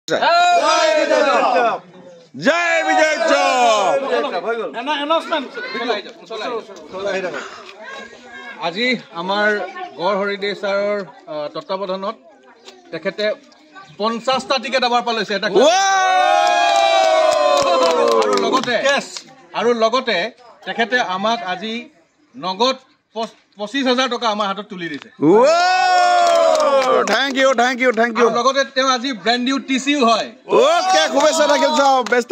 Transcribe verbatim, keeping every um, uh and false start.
জয় বিজয় চপ আজি আমাৰ গড় হৰিদেৱ ছাৰৰ তত্বাৱধানত তেখেতে পঞ্চাছটা টিকেট আমাৰ পালৈছে এটা আৰু লগতে আৰু লগতে তেখেতে আমাক আজি নগদ পঁচিছ হাজাৰ টকা আমাৰ হাতত তুলি দিছে thank you thank you thank you লগতে তেওঁ আজি ব্ৰেণ্ড নিউ টিচিও হয় ওকে শুভেচ্ছা থাকিল চব